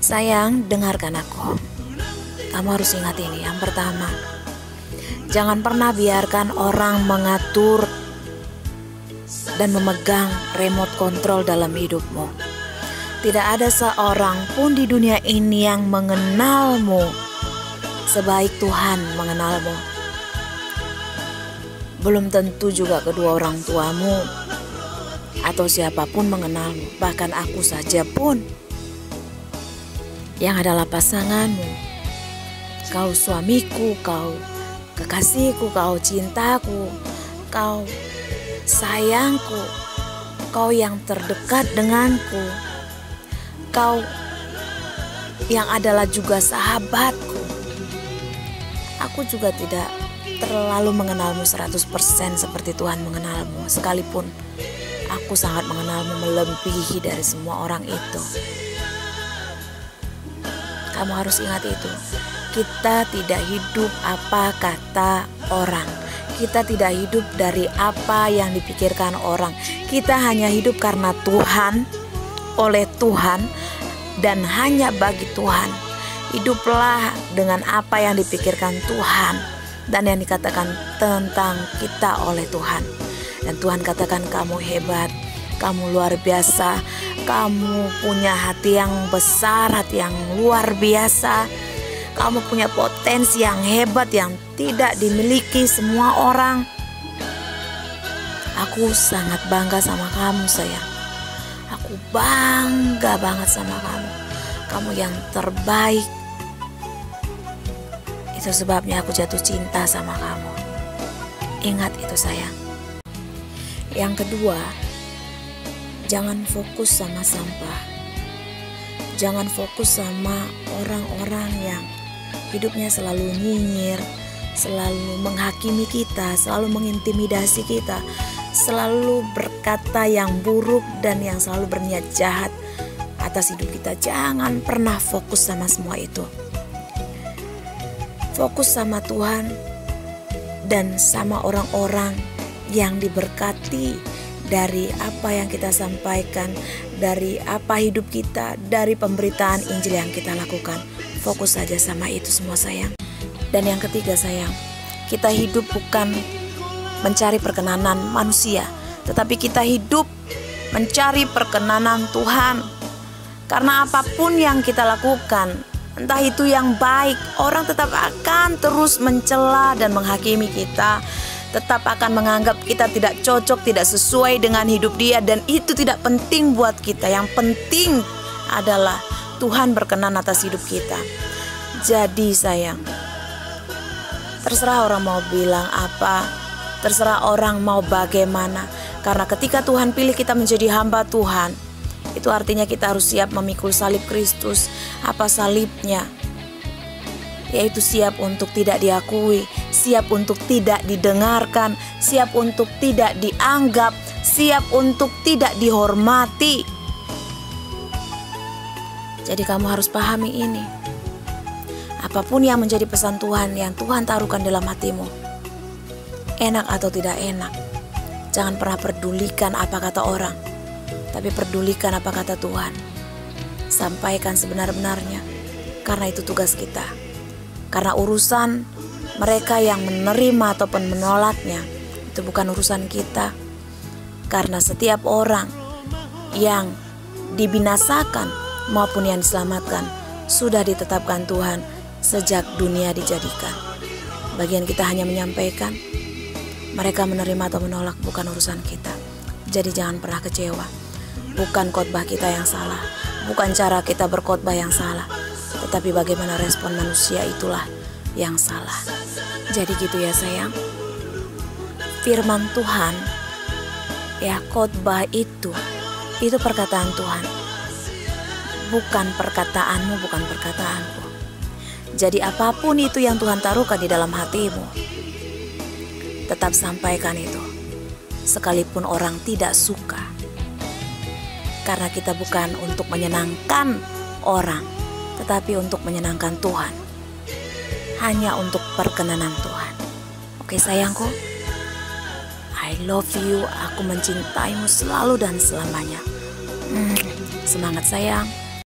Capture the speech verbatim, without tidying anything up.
Sayang, dengarkan aku. Kamu harus ingat ini. Yang pertama, jangan pernah biarkan orang mengatur dan memegang remote control dalam hidupmu. Tidak ada seorang pun di dunia ini yang mengenalmu sebaik Tuhan mengenalmu. Belum tentu juga kedua orang tuamu atau siapapun mengenalmu. Bahkan aku saja pun yang adalah pasanganmu, kau suamiku, kau kekasihku, kau cintaku, kau sayangku, kau yang terdekat denganku, kau yang adalah juga sahabatku. Aku juga tidak terlalu mengenalmu seratus persen seperti Tuhan mengenalmu, sekalipun aku sangat mengenalmu melebihi dari semua orang itu. Kamu harus ingat itu. Kita tidak hidup apa kata orang. Kita tidak hidup dari apa yang dipikirkan orang. Kita hanya hidup karena Tuhan, oleh Tuhan, dan hanya bagi Tuhan. Hiduplah dengan apa yang dipikirkan Tuhan dan yang dikatakan tentang kita oleh Tuhan. Dan Tuhan katakan kamu hebat, kamu luar biasa, kamu punya hati yang besar, hati yang luar biasa. Kamu punya potensi yang hebat yang tidak dimiliki semua orang. Aku sangat bangga sama kamu, sayang. Aku bangga banget sama kamu. Kamu yang terbaik. Itu sebabnya aku jatuh cinta sama kamu. Ingat itu, sayang. Yang kedua, jangan fokus sama sampah. Jangan fokus sama orang-orang yang hidupnya selalu nyinyir, selalu menghakimi kita, selalu mengintimidasi kita, selalu berkata yang buruk dan yang selalu berniat jahat atas hidup kita. Jangan pernah fokus sama semua itu. Fokus sama Tuhan dan sama orang-orang yang diberkati dari apa yang kita sampaikan, dari apa hidup kita, dari pemberitaan Injil yang kita lakukan. Fokus saja sama itu semua, sayang. Dan yang ketiga, sayang, kita hidup bukan mencari perkenanan manusia, tetapi kita hidup mencari perkenanan Tuhan. Karena apapun yang kita lakukan, entah itu yang baik, orang tetap akan terus mencela dan menghakimi kita, tetap akan menganggap kita tidak cocok, tidak sesuai dengan hidup dia, dan itu tidak penting buat kita. Yang penting adalah Tuhan berkenan atas hidup kita. Jadi sayang, terserah orang mau bilang apa, terserah orang mau bagaimana. Karena ketika Tuhan pilih kita menjadi hamba Tuhan, itu artinya kita harus siap memikul salib Kristus. Apa salibnya? Yaitu siap untuk tidak diakui, siap untuk tidak didengarkan, siap untuk tidak dianggap, siap untuk tidak dihormati. Jadi kamu harus pahami ini. Apapun yang menjadi pesan Tuhan yang Tuhan taruhkan dalam hatimu, enak atau tidak enak, jangan pernah pedulikan apa kata orang, tapi pedulikan apa kata Tuhan. Sampaikan sebenar-benarnya, karena itu tugas kita. Karena urusan mereka yang menerima ataupun menolaknya, itu bukan urusan kita. Karena setiap orang yang dibinasakan maupun yang diselamatkan sudah ditetapkan Tuhan sejak dunia dijadikan. Bagian kita hanya menyampaikan, mereka menerima atau menolak bukan urusan kita. Jadi jangan pernah kecewa. Bukan khotbah kita yang salah, bukan cara kita berkhotbah yang salah, tetapi bagaimana respon manusia itulah yang salah. Jadi gitu ya, sayang. Firman Tuhan, ya, khotbah itu itu perkataan Tuhan, bukan perkataanmu, bukan perkataanku. Jadi apapun itu yang Tuhan taruhkan di dalam hatimu, tetap sampaikan itu, sekalipun orang tidak suka. Karena kita bukan untuk menyenangkan orang, tetapi untuk menyenangkan Tuhan. Hanya untuk perkenanan Tuhan. Oke sayangku, I love you, aku mencintaimu selalu dan selamanya. hmm, Semangat sayang.